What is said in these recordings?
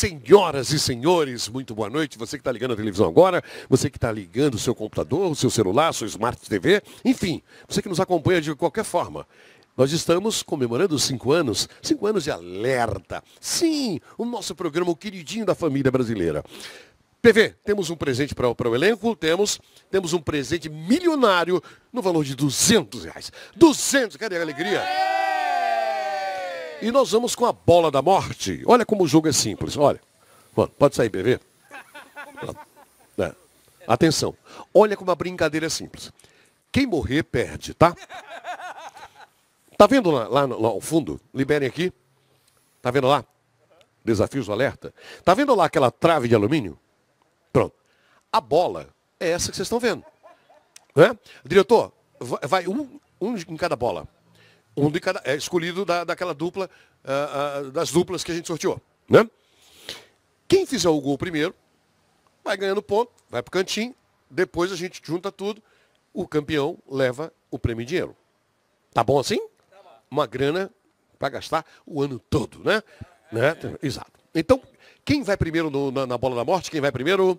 Senhoras e senhores, muito boa noite. Você que está ligando a televisão agora, você que está ligando o seu computador, o seu celular, sua Smart TV, enfim, você que nos acompanha de qualquer forma. Nós estamos comemorando 5 anos de Alerta. Sim, o nosso programa, o queridinho da família brasileira. PV, temos um presente para o elenco, temos um presente milionário no valor de R$200. 200, cadê a alegria? E nós vamos com a bola da morte. Olha como o jogo é simples, olha. Pode sair, PV? Atenção, olha como a brincadeira é simples. Quem morrer, perde, tá? Tá vendo lá ao fundo? Liberem aqui. Tá vendo lá? Desafios do Alerta. Tá vendo lá aquela trave de alumínio? Pronto. A bola é essa que vocês estão vendo. Né? Diretor, vai um em cada bola. Um de cada, é escolhido daquela dupla, das duplas que a gente sorteou. Né? Quem fizer o gol primeiro, vai ganhando ponto, vai pro cantinho, depois a gente junta tudo, o campeão leva o prêmio em dinheiro. Tá bom assim? Uma grana para gastar o ano todo, né? Exato. Então, quem vai primeiro na bola da morte? Quem vai primeiro?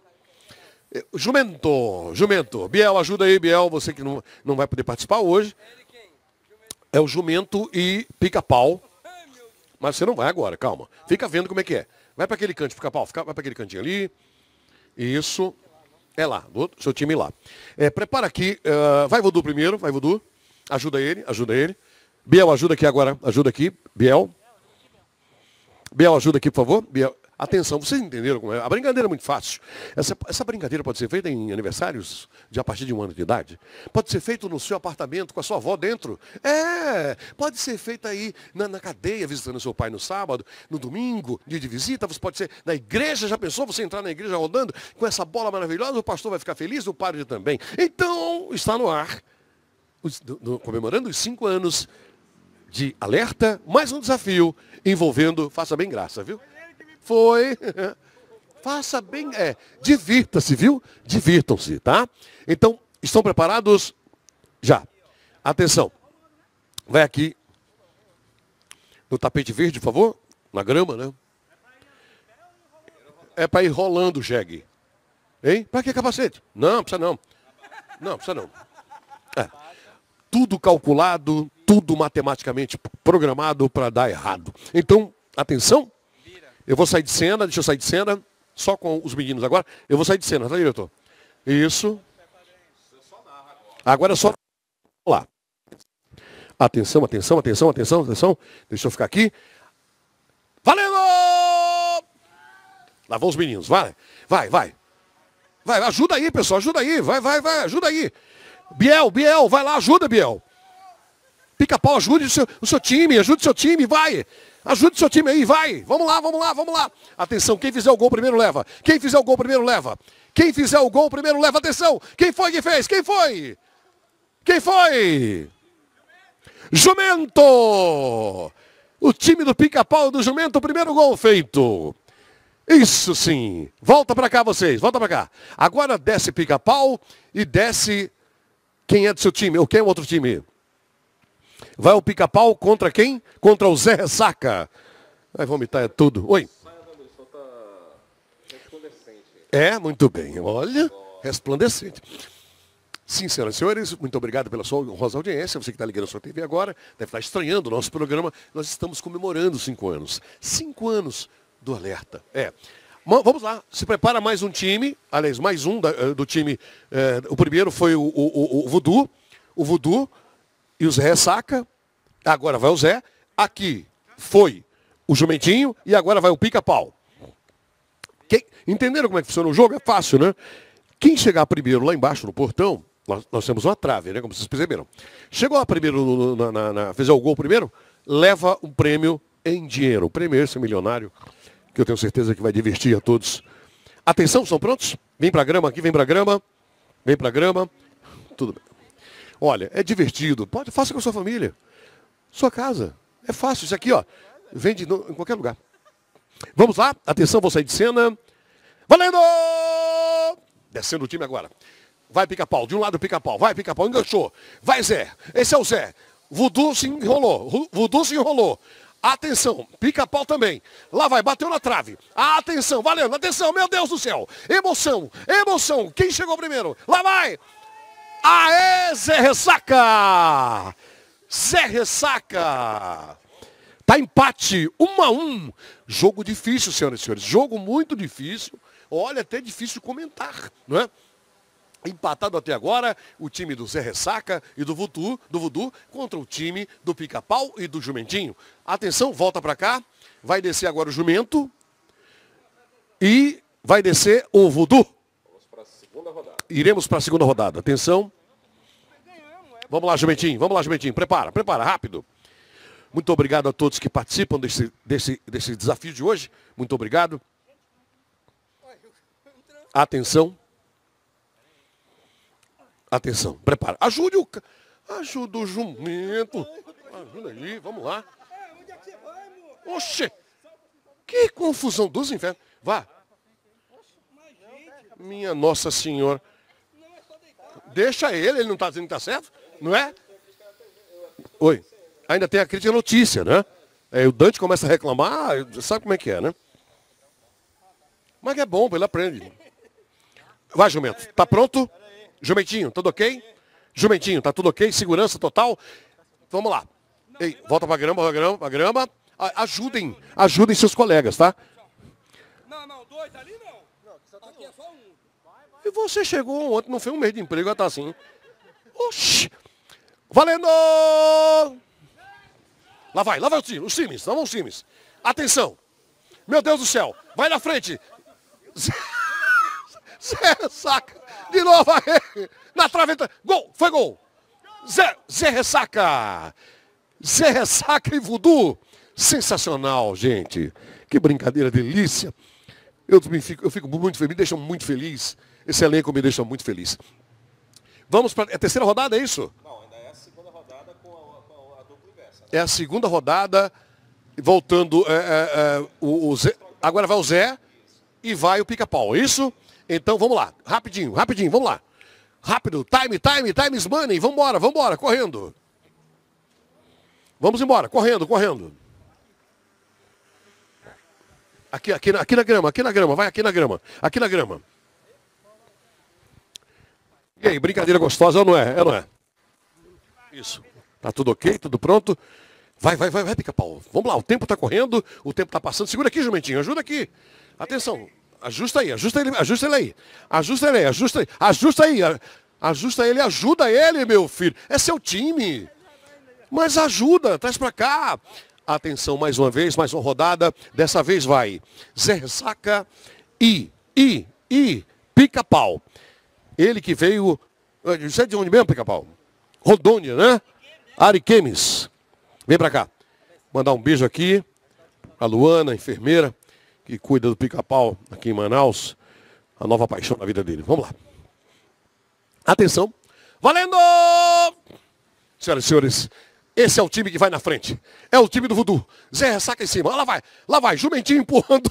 Jumento. Biel, ajuda aí, Biel. Você que não vai poder participar hoje. É o Jumento e Pica-Pau. Mas você não vai agora, calma. Fica vendo como é que é. Vai para aquele canto, Pica-Pau. Vai para aquele cantinho ali. Isso. É lá, do seu time lá. Prepara aqui. Vai Voodoo primeiro, vai Voodoo. Ajuda ele. Biel, ajuda aqui agora. Ajuda aqui, Biel. Biel, ajuda aqui, por favor. Biel. Atenção, vocês entenderam como é? A brincadeira é muito fácil. Essa brincadeira pode ser feita em aniversários de a partir de 1 ano de idade. Pode ser feito no seu apartamento, com a sua avó dentro. Pode ser feita aí na cadeia, visitando seu pai no sábado, no domingo, dia de visita. Você pode ser na igreja, já pensou você entrar na igreja rodando com essa bola maravilhosa? O pastor vai ficar feliz, o padre também. Então, está no ar, comemorando os 5 anos de Alerta, mais um desafio envolvendo, faça bem graça, viu? Foi. Faça bem. Divirta-se, viu? Divirtam-se, tá? Então, estão preparados? Já. Atenção. Vai aqui no tapete verde, por favor. Na grama, né? É para ir rolando o jegue. Hein? Para que capacete? Não, precisa não. Não, precisa não. Tudo calculado, tudo matematicamente programado para dar errado. Então, atenção. Eu vou sair de cena, deixa eu sair de cena, só com os meninos agora. Eu vou sair de cena, tá, diretor? Isso. Agora é só lá. Atenção. Deixa eu ficar aqui. Valendo! Lá vão os meninos, vai. Vai, ajuda aí, pessoal, ajuda aí. Vai, ajuda aí. Biel, vai lá, ajuda, Biel. Pica-Pau, ajude o seu time, vai. Ajude o seu time aí, vai. Vamos lá. Atenção, quem fizer o gol primeiro leva. Atenção. Quem foi que fez? Quem foi? Jumento! O time do Pica-Pau do Jumento, o primeiro gol feito. Isso sim. Volta pra cá vocês, volta pra cá. Agora desce Pica-Pau e desce quem é do seu time ou quem é o outro time. Vai o Pica-Pau contra quem? Contra o Zé Ressaca. Vai vomitar tudo. Oi. Muito bem. Olha, resplandecente. Sim, senhoras e senhores, muito obrigado pela sua honrosa audiência. Você que está ligando a sua TV agora, deve estar estranhando o nosso programa. Nós estamos comemorando 5 anos. 5 anos do Alerta. Vamos lá, se prepara mais um time. Aliás, mais um do time. O primeiro foi o Voodoo. O Voodoo e o Zé Ressaca. Agora vai o Zé. Aqui foi o Jumentinho e agora vai o Pica-Pau. Entenderam como é que funciona o jogo? É fácil, né? Quem chegar primeiro lá embaixo no portão, nós temos uma trave, né? Como vocês perceberam. Chegou lá primeiro, fizer o gol primeiro, leva um prêmio em dinheiro. O prêmio esse milionário, que eu tenho certeza que vai divertir a todos. Atenção, estão prontos? Vem pra grama aqui, vem pra grama. Tudo bem. Olha, é divertido. Faça com a sua família. Sua casa. É fácil. Isso aqui, ó. Vende em qualquer lugar. Vamos lá. Atenção, vou sair de cena. Valendo! Descendo o time agora. Vai Pica-Pau. De um lado Pica-Pau. Vai Pica-Pau. Enganchou. Vai Zé. Esse é o Zé. Voodoo se enrolou. Atenção, pica-pau também. Lá vai, bateu na trave. Atenção, valendo, atenção, meu Deus do céu. Emoção, emoção. Quem chegou primeiro? Lá vai. Aê, Zé Ressaca. Zé Ressaca. Tá empate, 1-1. Jogo difícil, senhoras e senhores. Jogo muito difícil. Olha, até difícil comentar, não é? Empatado até agora, o time do Zé Ressaca e do Voodoo contra o time do Pica-Pau e do Jumentinho. Atenção, volta para cá. Vai descer agora o Jumento. E vai descer o Voodoo. Vamos para a segunda rodada. Iremos para a segunda rodada. Atenção. Vamos lá, Jumentinho. Vamos lá, Jumentinho. Prepara, rápido. Muito obrigado a todos que participam desse desafio de hoje. Muito obrigado. Atenção. Atenção, prepara. Ajude o jumento. Ajuda aí, vamos lá. Oxê. Que confusão dos infernos. Vá. Minha Nossa Senhora. Deixa ele não está dizendo que está certo, não é? Oi. Ainda tem a crítica notícia, né? Aí o Dante começa a reclamar, sabe como é que é, né? Mas é bom, ele aprende. Vai, jumento. Tá pronto? Jumentinho, tudo ok? Jumentinho, tá tudo ok? Segurança total? Vamos lá. Ei, volta pra grama. Ajudem seus colegas, tá? Não, dois ali não. Aqui é só um. E você chegou ontem, não foi um mês de emprego, já tá assim. Oxi. Valendo! Lá vai os times, vamos os times. Atenção. Meu Deus do céu, vai na frente. Zé Ressaca. De novo aí. Na traveta. Gol. Foi gol. Zé Ressaca. Zé Ressaca e Voodoo. Sensacional, gente. Que brincadeira, delícia. Eu fico muito feliz. Me deixa muito feliz. Esse elenco me deixa muito feliz. Vamos para a terceira rodada, é isso? Não, ainda é a segunda rodada com a dupla inversa. É a segunda rodada. Voltando. O Zé, agora vai o Zé e vai o Pica-Pau. É isso? Então, vamos lá. Rapidinho, vamos lá. Rápido. Time is money. Vambora, correndo. Vamos embora, correndo. Aqui na grama. Vai aqui na grama. E aí, brincadeira gostosa ou não é? Não é? Isso. Tá tudo ok, tudo pronto. Vai, Pica-Pau. Vamos lá, o tempo tá correndo, o tempo tá passando. Segura aqui, Jumentinho, ajuda aqui. Atenção. Ajusta ele aí. Ajuda ele, meu filho. É seu time. Mas ajuda, traz pra cá. Atenção, mais uma vez, mais uma rodada. Dessa vez vai Zé Ressaca e Pica-Pau. Ele que veio... Você é de onde mesmo, Pica-Pau? Rondônia, né? Ariquemes. Vem pra cá. Mandar um beijo aqui. A Luana, enfermeira, que cuida do Pica-Pau aqui em Manaus. A nova paixão na vida dele. Vamos lá. Atenção. Valendo! Senhoras e senhores, esse é o time que vai na frente. É o time do Voodoo. Zé Ressaca em cima. Lá vai. Jumentinho empurrando.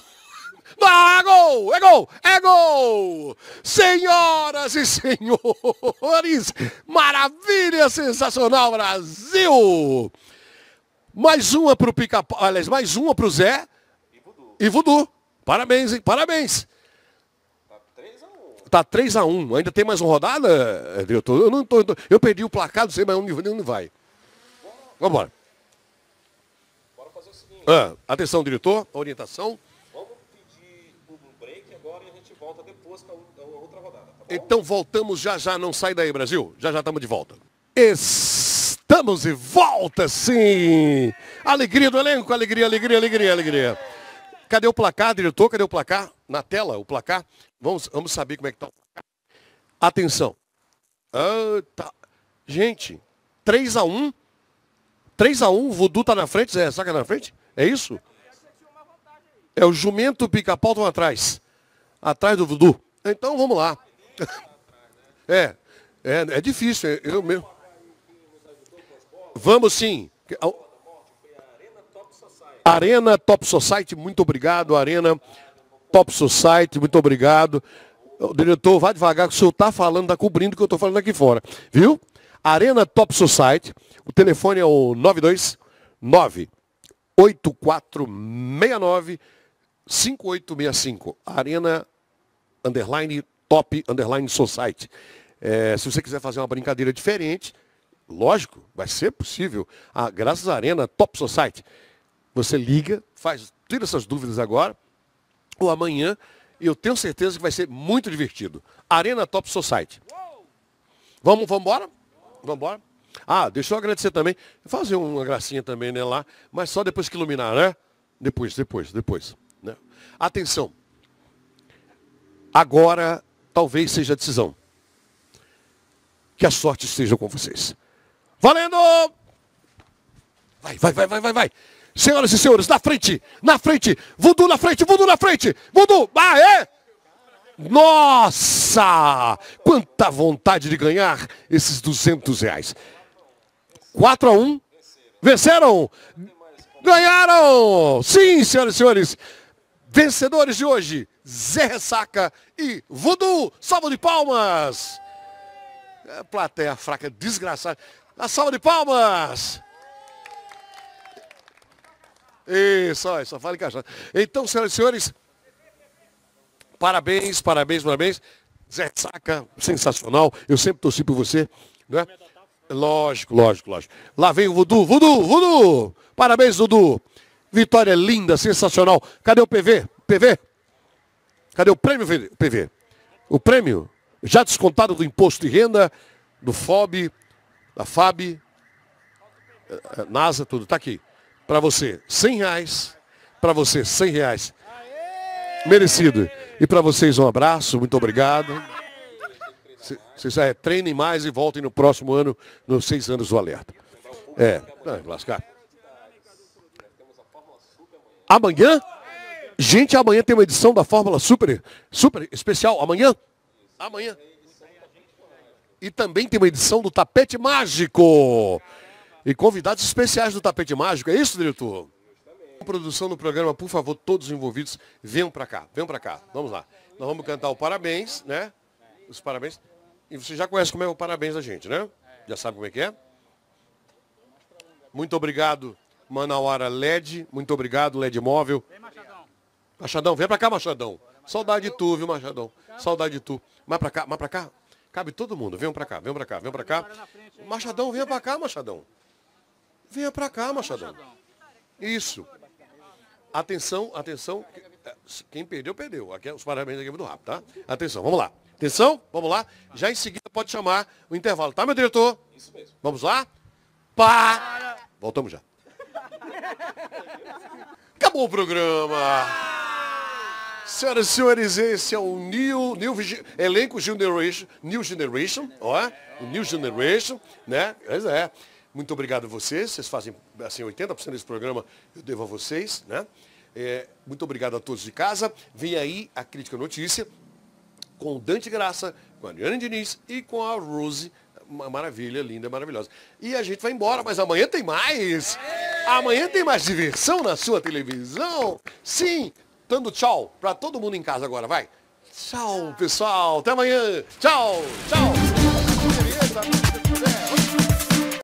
É gol! Senhoras e senhores, maravilha, sensacional, Brasil! Mais uma pro Pica-Pau, aliás, mais uma pro Zé e Voodoo. Parabéns, hein? Parabéns. Tá 3-1. Ainda tem mais uma rodada, diretor? Eu perdi o placar, não sei mais onde vai. Vamos embora. Bora fazer o seguinte. Atenção, diretor, orientação. Agora e a gente volta depois para a outra rodada, tá bom? Então voltamos já, não sai daí, Brasil. Já estamos de volta. Estamos de volta, sim! Alegria do elenco, alegria. Cadê o placar, diretor? Cadê o placar? Na tela, o placar. Vamos saber como é que tá o placar. Atenção. Tá. Gente, 3-1. 3-1, o Voodoo tá na frente, Zé Ressaca na frente? É isso? É o Jumento e o Pica-Pau estão atrás. Atrás do Voodoo. Então vamos lá. É difícil. Eu mesmo. Vamos sim. Arena Top Society, muito obrigado. Arena Top Society, muito obrigado. O diretor, vai devagar, que o senhor está falando, está cobrindo o que eu estou falando aqui fora. Viu? Arena Top Society. O telefone é o 929 8469-5865. Arena _top _society. Se você quiser fazer uma brincadeira diferente, lógico, vai ser possível. Graças à Arena Top Society. Você liga, tira essas dúvidas agora, ou amanhã, eu tenho certeza que vai ser muito divertido. Arena Top Society. Vamos embora? Vamos embora? Deixa eu agradecer também. Fazer uma gracinha também, né, lá, mas só depois que iluminar, né? Depois. Né? Atenção. Agora, talvez seja a decisão. Que a sorte esteja com vocês. Valendo! Vai. Senhoras e senhores, na frente. Voodoo na frente. Voodoo, Nossa! Quanta vontade de ganhar esses R$200. 4-1. Venceram! Ganharam! Sim, senhoras e senhores. Vencedores de hoje, Zé Ressaca e Voodoo. Salva de palmas! Plateia fraca, desgraçada. A salva de palmas! Isso, só fala encaixado. Então, senhoras e senhores, parabéns. Zé Ressaca, sensacional. Eu sempre torci por você, né? Lógico. Lá vem o Voodoo. Parabéns, Voodoo. Vitória linda, sensacional. Cadê o PV? Cadê o prêmio, PV? O prêmio já descontado do imposto de renda, do FOB, da FAB, NASA, tudo. Tá aqui. Para você, R$100. Para você, R$100. Merecido. E para vocês, um abraço. Muito obrigado. Vocês treinem mais e voltem no próximo ano, nos 6 anos do Alerta. Lascar. Amanhã? Gente, amanhã tem uma edição da Fórmula Super especial. Amanhã. E também tem uma edição do Tapete Mágico. E convidados especiais do Tapete Mágico. É isso, diretor? Produção do programa, por favor, todos os envolvidos, venham para cá. Vamos lá. Nós vamos cantar o parabéns, né? Os parabéns. E você já conhece como é o parabéns da gente, né? Já sabe como é que é? Muito obrigado, Manauara LED. Muito obrigado, LED Móvel. Machadão, vem pra cá, Machadão. Saudade de tu, viu, Machadão? Saudade de tu. Mais pra cá. Cabe todo mundo. Venham pra cá. Machadão, venha pra cá, Machadão. Venha pra cá, Machadão. Isso. Atenção. Quem perdeu. Aqui os parabéns aqui do rápido, tá? Atenção, vamos lá. Vamos lá. Já em seguida pode chamar o intervalo, tá, meu diretor? Isso mesmo. Vamos lá? Voltamos já. Acabou o programa. Senhoras e senhores, esse é o elenco New Generation, o New Generation, né? Pois é. Muito obrigado a vocês fazem, assim, 80% desse programa eu devo a vocês, né? Muito obrigado a todos de casa. Vem aí a Crítica Notícia, com o Dante Graça, com a Adriana Diniz e com a Rose, uma maravilha, linda, maravilhosa. E a gente vai embora, mas amanhã tem mais. Amanhã tem mais diversão na sua televisão. Sim, dando tchau para todo mundo em casa agora, vai. Tchau, pessoal. Até amanhã. Tchau.